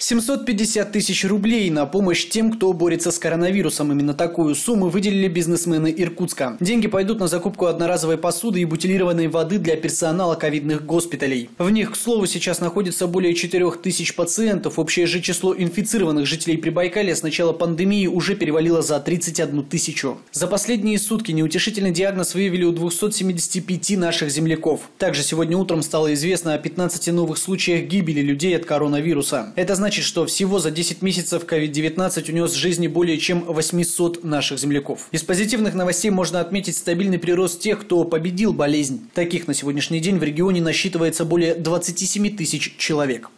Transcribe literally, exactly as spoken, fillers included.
семьсот пятьдесят тысяч рублей на помощь тем, кто борется с коронавирусом. Именно такую сумму выделили бизнесмены Иркутска. Деньги пойдут на закупку одноразовой посуды и бутилированной воды для персонала ковидных госпиталей. В них, к слову, сейчас находится более четырёх тысяч пациентов. Общее же число инфицированных жителей Прибайкалья с начала пандемии уже перевалило за тридцать одну тысячу. За последние сутки неутешительный диагноз выявили у двухсот семидесяти пяти наших земляков. Также сегодня утром стало известно о пятнадцати новых случаях гибели людей от коронавируса. Это значит, что всего за десять месяцев ковид девятнадцать унес жизни более чем восьмисот наших земляков. Из позитивных новостей можно отметить стабильный прирост тех, кто победил болезнь. Таких на сегодняшний день в регионе насчитывается более двадцати семи тысяч человек.